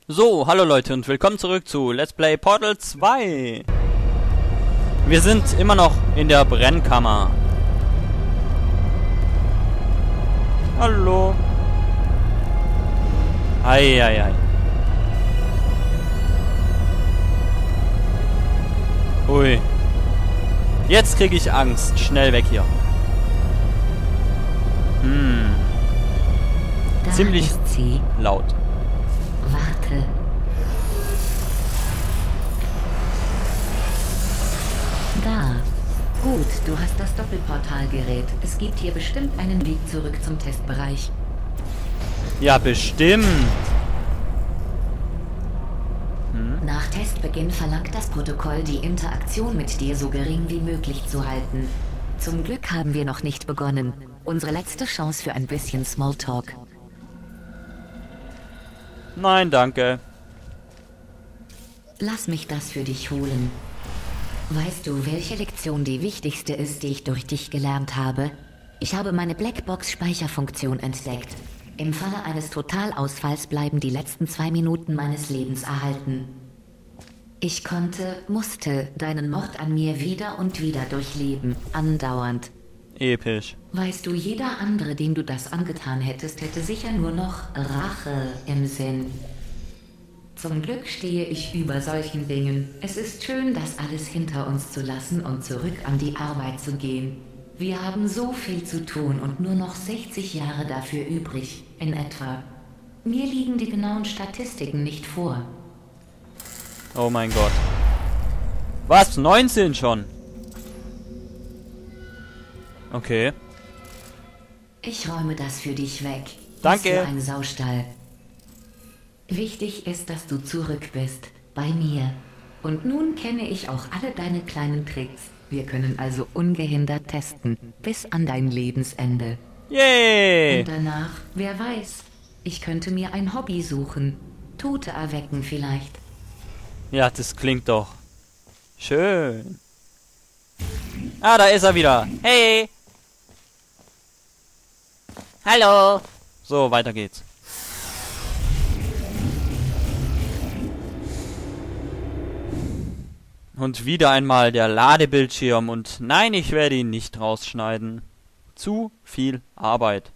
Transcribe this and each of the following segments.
So, hallo Leute und willkommen zurück zu Let's Play Portal 2. Wir sind immer noch in der Brennkammer. Hallo. Eieiei. Ui. Jetzt kriege ich Angst. Schnell weg hier. Da Ziemlich ist sie. laut. Warte. Da. Gut, du hast das Doppelportalgerät. Es gibt hier bestimmt einen Weg zurück zum Testbereich. Ja, bestimmt. Nach Testbeginn verlangt das Protokoll, die Interaktion mit dir so gering wie möglich zu halten. Zum Glück haben wir noch nicht begonnen. Unsere letzte Chance für ein bisschen Smalltalk. Nein, danke. Lass mich das für dich holen. Weißt du, welche Lektion die wichtigste ist, die ich durch dich gelernt habe? Ich habe meine Blackbox-Speicherfunktion entdeckt. Im Falle eines Totalausfalls bleiben die letzten 2 Minuten meines Lebens erhalten. Ich musste deinen Mord an mir wieder und wieder durchleben, andauernd. Episch. Weißt du, jeder andere, dem du das angetan hättest, hätte sicher nur noch Rache im Sinn. Zum Glück stehe ich über solchen Dingen. Es ist schön, das alles hinter uns zu lassen und zurück an die Arbeit zu gehen. Wir haben so viel zu tun und nur noch 60 Jahre dafür übrig, in etwa. Mir liegen die genauen Statistiken nicht vor. Oh mein Gott. Was? 19 schon? Okay. Ich räume das für dich weg. Danke. Ist so ein Saustall. Wichtig ist, dass du zurück bist. Bei mir. Und nun kenne ich auch alle deine kleinen Tricks. Wir können also ungehindert testen. Bis an dein Lebensende. Yay! Und danach, wer weiß. Ich könnte mir ein Hobby suchen. Tote erwecken vielleicht. Ja, das klingt doch schön. Ah, da ist er wieder. Hey! Hallo! So, weiter geht's. Und wieder einmal der Ladebildschirm und nein, ich werde ihn nicht rausschneiden. Zu viel Arbeit.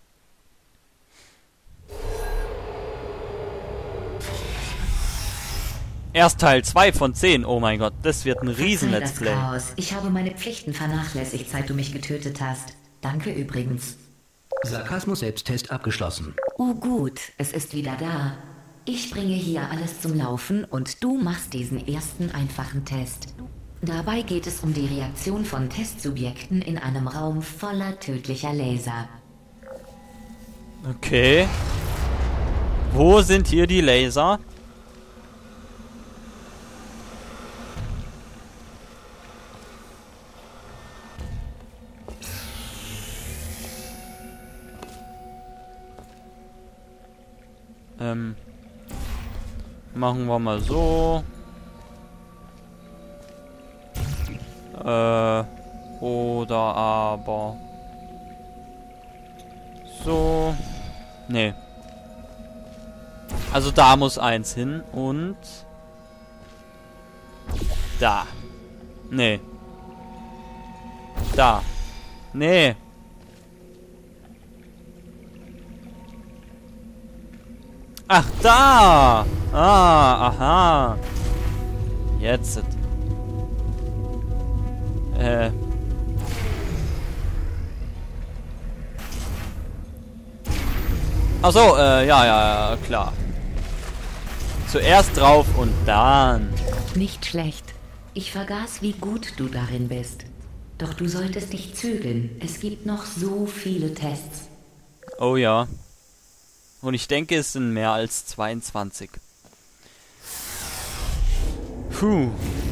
Erst Teil 2 von 10. Oh mein Gott, das wird ein riesen Verzeih Let's das Play. Chaos. Ich habe meine Pflichten vernachlässigt, seit du mich getötet hast. Danke übrigens. Sarkasmus-Selbsttest abgeschlossen. Oh gut, es ist wieder da. Ich bringe hier alles zum Laufen und du machst diesen ersten einfachen Test. Dabei geht es um die Reaktion von Testsubjekten in einem Raum voller tödlicher Laser. Okay. Wo sind hier die Laser? Machen wir mal so. Oder aber so. Nee. Also da muss eins hin und da. Nee. Da. Nee. Ach, da! Ah, aha. Jetzt. Ach so, ja, klar. Zuerst drauf und dann. Nicht schlecht. Ich vergaß, wie gut du darin bist. Doch du solltest dich zügeln. Es gibt noch so viele Tests. Oh ja. Und ich denke, es sind mehr als 22. Puh.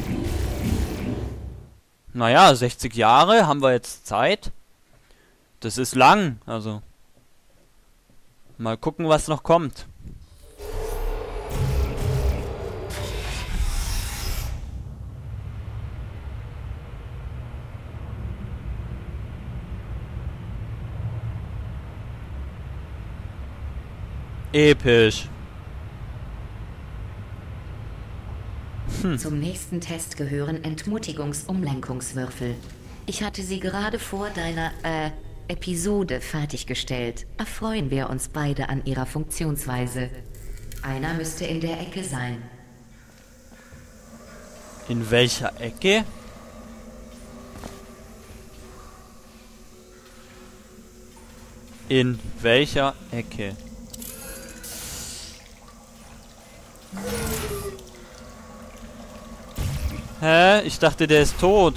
Naja, 60 Jahre haben wir jetzt Zeit. Das ist lang, also. Mal gucken, was noch kommt. Episch. Zum nächsten Test gehören Entmutigungs-Umlenkungswürfel. Ich hatte sie gerade vor deiner, Episode fertiggestellt. Erfreuen wir uns beide an ihrer Funktionsweise. Einer müsste in der Ecke sein. In welcher Ecke? In welcher Ecke? Hä? Ich dachte, der ist tot.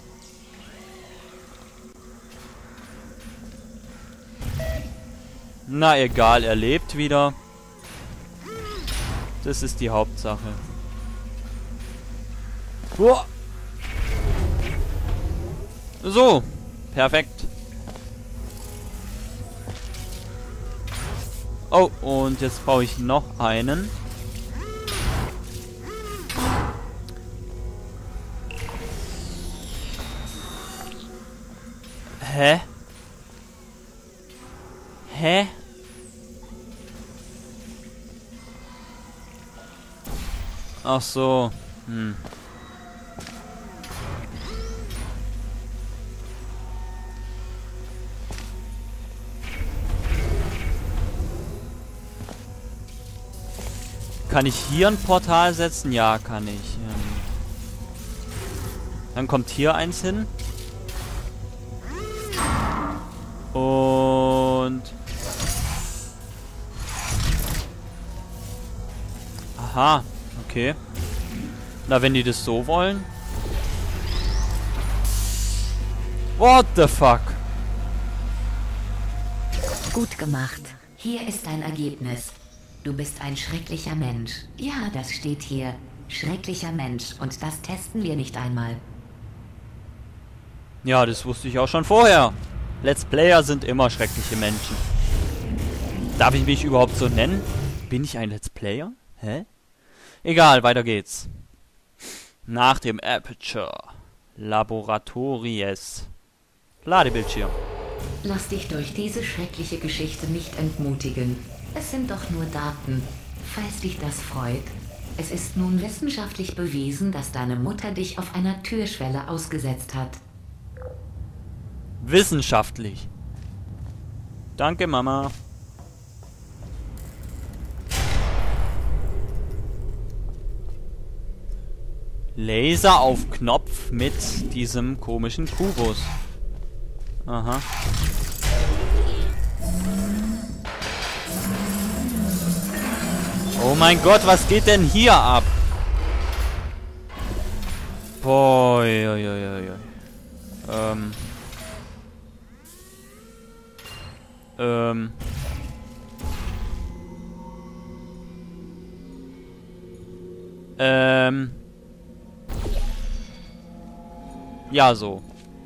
Na egal, er lebt wieder. Das ist die Hauptsache. Uah. So, perfekt. Oh, und jetzt brauche ich noch einen. Hä? Hä? Ach so. Kann ich hier ein Portal setzen? Ja, kann ich. Dann kommt hier eins hin. Und... Aha, okay. Na, wenn die das so wollen. What the fuck? Gut gemacht. Hier ist dein Ergebnis. Du bist ein schrecklicher Mensch. Ja, das steht hier. Schrecklicher Mensch. Und das testen wir nicht einmal. Ja, das wusste ich auch schon vorher. Let's Player sind immer schreckliche Menschen. Darf ich mich überhaupt so nennen? Bin ich ein Let's Player? Hä? Egal, weiter geht's. Nach dem Aperture Laboratories. Ladebildschirm. Lass dich durch diese schreckliche Geschichte nicht entmutigen. Es sind doch nur Daten. Falls dich das freut. Es ist nun wissenschaftlich bewiesen, dass deine Mutter dich auf einer Türschwelle ausgesetzt hat. Wissenschaftlich. Danke, Mama. Laser auf Knopf mit diesem komischen Kubus. Aha. Oh mein Gott, was geht denn hier ab? Boah, Ja, so.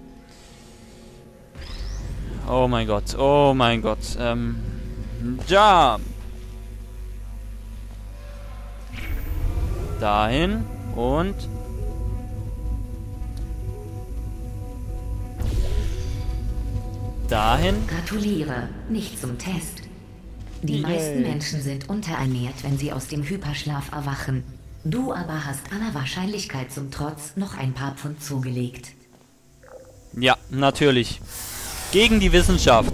Oh mein Gott, oh mein Gott. Ja. Dahin und... Dahin. Gratuliere, nicht zum Test. Die meisten Menschen sind unterernährt, wenn sie aus dem Hyperschlaf erwachen. Du aber hast aller Wahrscheinlichkeit zum Trotz noch ein paar Pfund zugelegt. Ja, natürlich. Gegen die Wissenschaft.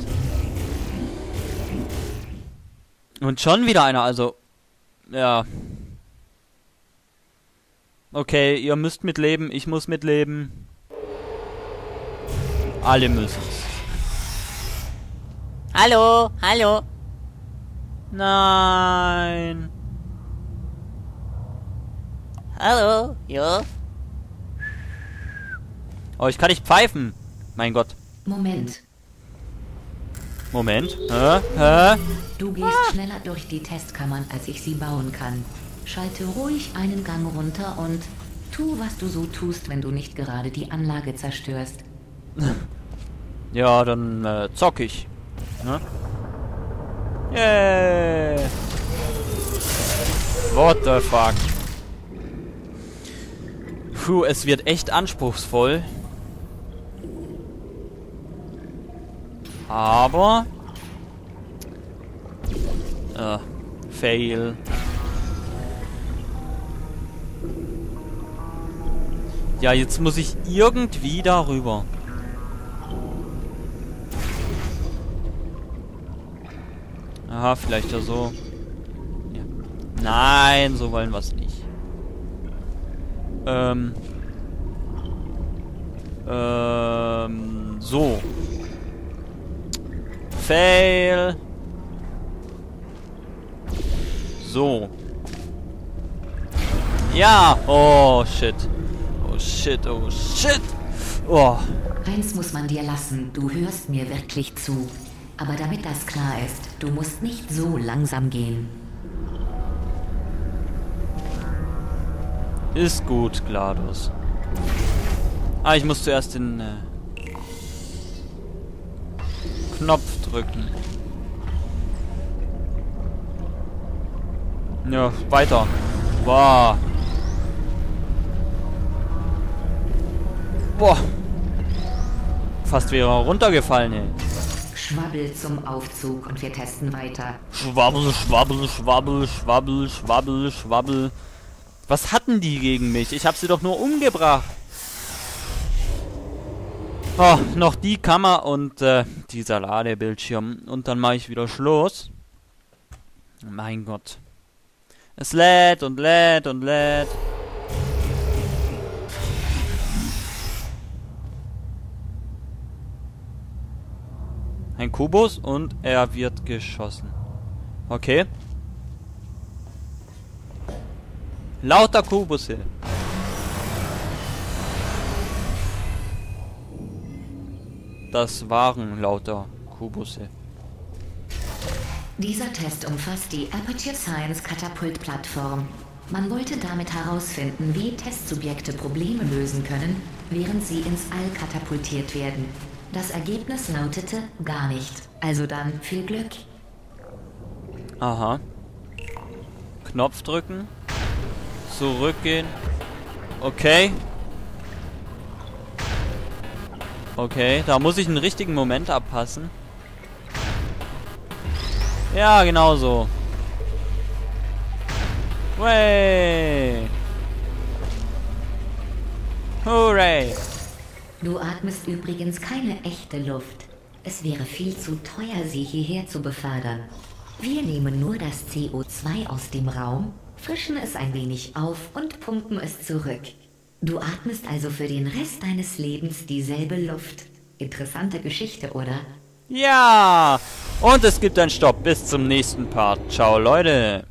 Und schon wieder einer, also... Ja. Okay, ihr müsst mitleben, ich muss mitleben. Alle müssen's. Hallo, hallo. Nein. Hallo, jo. Oh, ich kann nicht pfeifen. Mein Gott. Moment. Moment. Hä? Du gehst schneller durch die Testkammern, als ich sie bauen kann. Schalte ruhig einen Gang runter und tu, was du so tust, wenn du nicht gerade die Anlage zerstörst. Ja, dann zock ich. Ne? Yeah. What the fuck? Puh, es wird echt anspruchsvoll. Aber... Fail. Ja, jetzt muss ich irgendwie darüber. Aha, vielleicht ja so. Ja. Nein, so wollen wir es nicht. So. Fail. So. Ja. Oh, shit. Oh, shit. Oh, shit. Oh. Eins muss man dir lassen, du hörst mir wirklich zu. Aber damit das klar ist, du musst nicht so langsam gehen. Ist gut, GLaDOS. Ah, ich muss zuerst den Knopf drücken. Ja, weiter. Wow. Boah. Fast wäre er runtergefallen, ey. Schwabbel zum Aufzug und wir testen weiter. Schwabbel, schwabbel, schwabbel, schwabbel, schwabbel, schwabbel. Was hatten die gegen mich? Ich habe sie doch nur umgebracht. Oh, noch die Kammer und dieser Ladebildschirm. Und dann mache ich wieder Schluss. Mein Gott. Es lädt und lädt und lädt. Ein Kubus und er wird geschossen. Okay. Lauter Kubusse. Das waren lauter Kubusse. Dieser Test umfasst die Aperture Science Katapult-Plattform. Man wollte damit herausfinden, wie Testsubjekte Probleme lösen können, während sie ins All katapultiert werden. Das Ergebnis lautete gar nicht. Also dann viel Glück. Aha. Knopf drücken. Zurückgehen. Okay. Okay, da muss ich einen richtigen Moment abpassen. Ja, genau so. Way. Hooray. Du atmest übrigens keine echte Luft. Es wäre viel zu teuer, sie hierher zu befördern. Wir nehmen nur das CO2 aus dem Raum, frischen es ein wenig auf und pumpen es zurück. Du atmest also für den Rest deines Lebens dieselbe Luft. Interessante Geschichte, oder? Ja. Und es gibt einen Stopp. Bis zum nächsten Part. Ciao, Leute.